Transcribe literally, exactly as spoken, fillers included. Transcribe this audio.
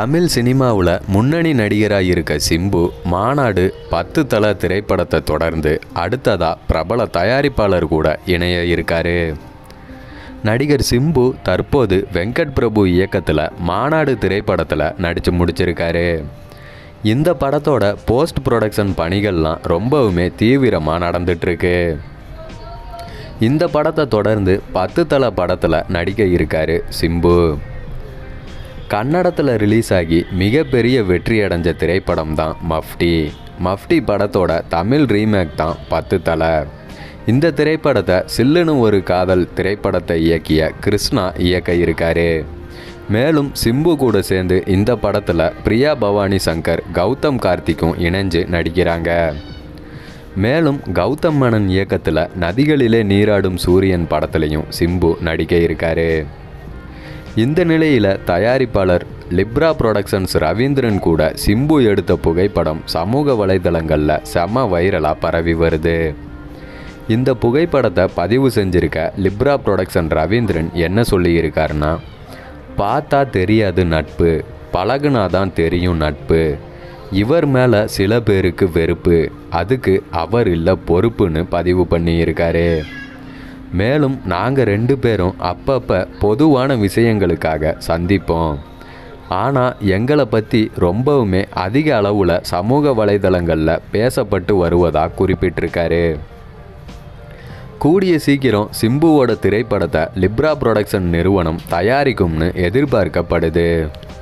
தமிழ் சினிமாவில் முன்னணி நடிகராக இருக்க சிம்பு மாநாடு பத்து தல திரைப்படத்தை தொடர்ந்து அடுத்ததாக பிரபல தயாரிப்பாளர் கூட இணைய இருக்காரு. நடிகர் சிம்பு தற்போது வெங்கட் பிரபு இயக்கத்தில் மாநாடு திரைப்படத்தில் நடித்து முடிச்சிருக்காரு. இந்த படத்தோட போஸ்ட் ப்ரொடக்ஷன் பணிகள்லாம் ரொம்பவுமே தீவிரமாக நடந்துட்டுருக்கு. இந்த படத்தை தொடர்ந்து பத்து தல படத்தில் நடிக்க இருக்காரு சிம்பு. கன்னடத்தில் ரிலீஸ் ஆகி மிகப்பெரிய வெற்றி அடைஞ்ச திரைப்படம் தான் மஃப்டி. மஃப்டி படத்தோட தமிழ் ரீமேக் தான் பத்து தல. இந்த திரைப்படத்தை சில்லுன்னு ஒரு காதல் திரைப்படத்தை இயக்கிய கிருஷ்ணா இயக்க இருக்காரு. மேலும் சிம்பு கூட சேர்ந்து இந்த படத்தில் பிரியா பவானி சங்கர், கௌதம் கார்த்திக்கும் இணைஞ்சு நடிக்கிறாங்க. மேலும் கௌதம் மேனன் இயக்கத்தில் நதிகளிலே நீராடும் சூரியன் படத்துலையும் சிம்பு நடிக்க இருக்காரு. இந்த நிலையில் தயாரிப்பாளர் லிப்ரா புரொடக்ஷன்ஸ் ரவீந்திரன் கூட சிம்பு எடுத்த புகைப்படம் சமூக வலைதளங்களில் செம வைரலாக பரவி வருது. இந்த புகைப்படத்தை பதிவு செஞ்சிருக்க லிப்ரா புரொடக்ஷன் ரவீந்திரன் என்ன சொல்லியிருக்காருன்னா, பார்த்தா தெரியாது நட்பு, பழகுனாதான் தெரியும் நட்பு. இவர் மேலே சில பேருக்கு வெறுப்பு, அதுக்கு அவர் இல்லை பொறுப்புன்னு பதிவு பண்ணியிருக்காரு. மேலும் நாங்கள் ரெண்டு பேரும் அப்பப்போ பொதுவான விஷயங்களுக்காக சந்திப்போம். ஆனால் எங்களை பற்றி ரொம்பவுமே அதிக அளவில் சமூக வலைதளங்களில் பேசப்பட்டு வருவதாக குறிப்பிட்டிருக்காரு. கூடிய சீக்கிரம் சிம்புவோட திரைப்படத்தை லிப்ரா புரொடக்ஷன் நிறுவனம் தயாரிக்கும்னு எதிர்பார்க்கப்படுது.